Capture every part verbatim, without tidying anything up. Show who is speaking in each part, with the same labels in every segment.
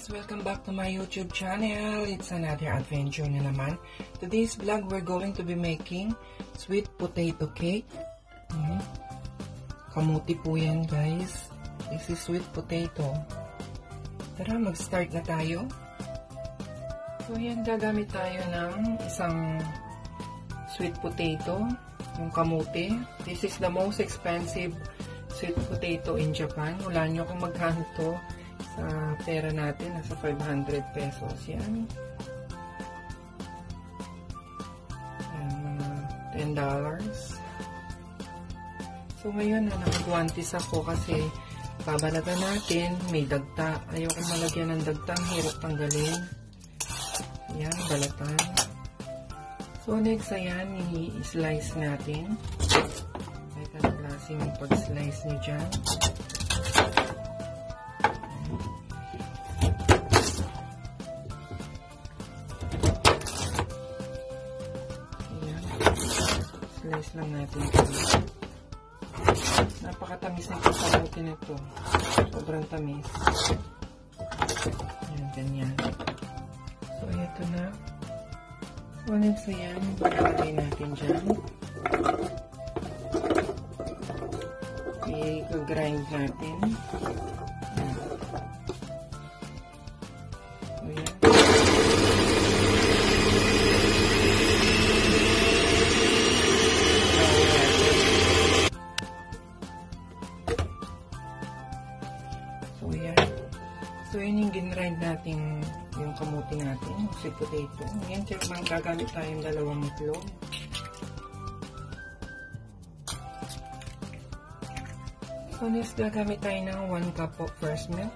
Speaker 1: guys! Welcome back to my YouTube channel. It's another adventure na naman. Today's vlog, we're going to be making sweet potato cake. Hmm. Kamuti po yan, guys. This is sweet potato. Tara, mag-start na tayo. So, yan, gagamit tayo ng isang sweet potato, yung kamuti. This is the most expensive sweet potato in Japan. Wala nyo kung magkano to sa pera natin. Nasa five hundred pesos yan. Yan, mga ten dollars. So, ngayon na nakagwantis ako kasi babalatan natin. May dagta. Ayoko malagyan ng dagta. Hirap tanggalin. Yan, balatan. So, next, ayan, i-slice natin. Kahit ang klaseng pag-slice nyo dyan. Ayan. Slice lang natin ito. Napakatamis na ito sa kamuti nito. Sobrang tamis. Ayan, ganyan. So, ito na. So, next, ayan, pagkalagay natin dyan. I-grind natin. Ayan. So, ayan. So, ayan. So, yun yung ginrind natin yung kamuti natin, yung sweet potato. Ngayon, man, gagamit tayong dalawang itlog. So, next, gagamit tayo ng one cup of fresh milk.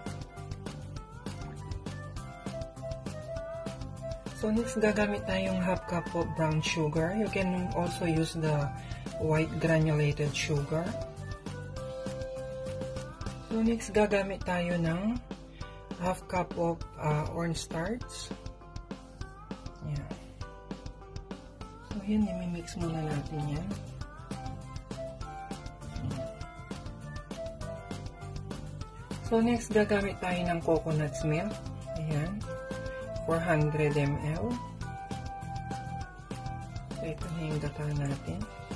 Speaker 1: So, next, gagamit tayong half cup of brown sugar. You can also use the white granulated sugar. So, next, gagamit tayo ng half cup of uh, cornstarch. Yan. So, yan, i-mix muna natin yan. So, next, gagamit tayo ng coconut milk. Ayan. four hundred milliliters. So, ito na yung gata natin.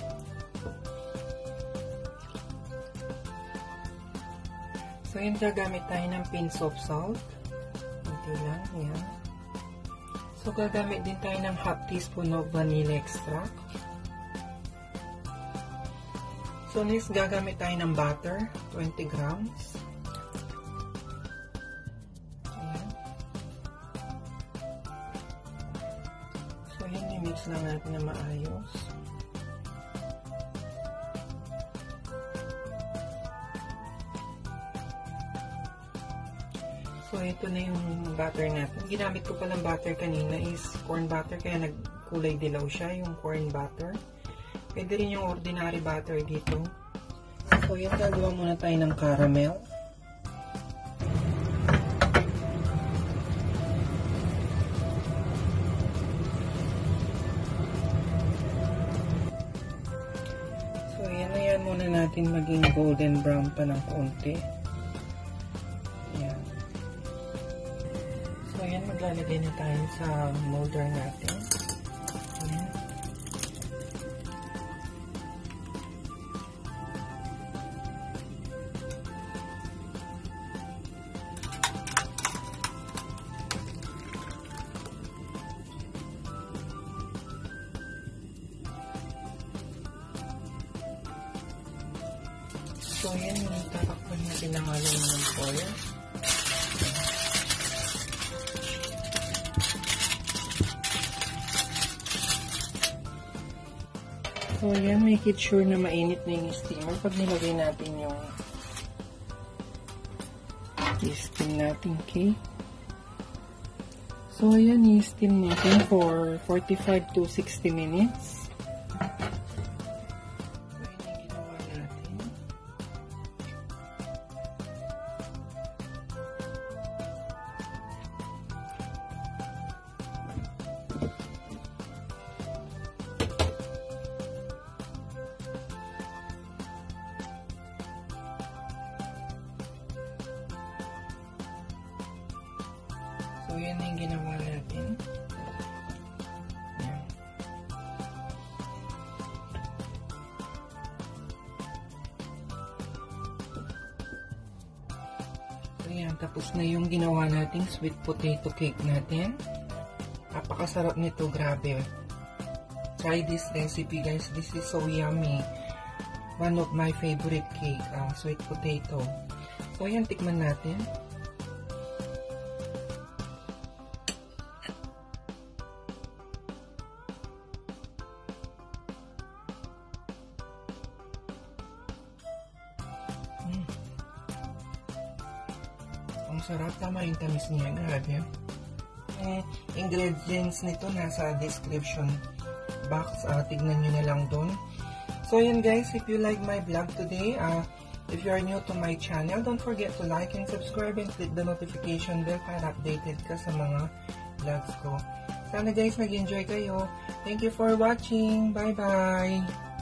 Speaker 1: So, yun, gagamit tayo ng pinch of salt. Kunti lang. Ayan. So, gagamit din tayo ng half teaspoon of vanilla extract. So, next, gagamit tayo ng butter. twenty grams. Ayan. So, yun, i-mix lang natin na maayos. So, ito na yung butter natin. Ginamit ko palang butter kanina is corn butter, kaya nagkulay dilaw siya, yung corn butter. Pwede rin yung ordinary butter dito. So, yan, gagawa muna tayo ng caramel. So, yan na yan muna natin maging golden brown pa ng konti. Ayan, maglalagay na tayo sa molder natin. Ayan. So, ayan, tatakpan natin ng aluminum foil. So, ayan, make it sure na mainit na yung steamer pag nilagay natin yung i-steam natin cake. So, ayan, i-steam natin for forty-five to sixty minutes. So, ayan yung ginawa natin. So, yan na yung ginawa natin. Yan. So, yan. Tapos na yung ginawa nating sweet potato cake natin. Napakasarap nito. Grabe. Try this recipe, guys. This is so yummy. One of my favorite cake, uh, sweet potato. So, yan. Tikman natin. Mm. Ang sarap. Tama yung tamis niya. Grabe. Eh, ingredients nito nasa description box. Uh, tignan nyo na lang doon. So, yun guys. If you like my vlog today, uh, if you are new to my channel, don't forget to like and subscribe and click the notification bell para updated ka sa mga vlogs ko. Sana guys, nag-enjoy kayo. Thank you for watching. Bye-bye!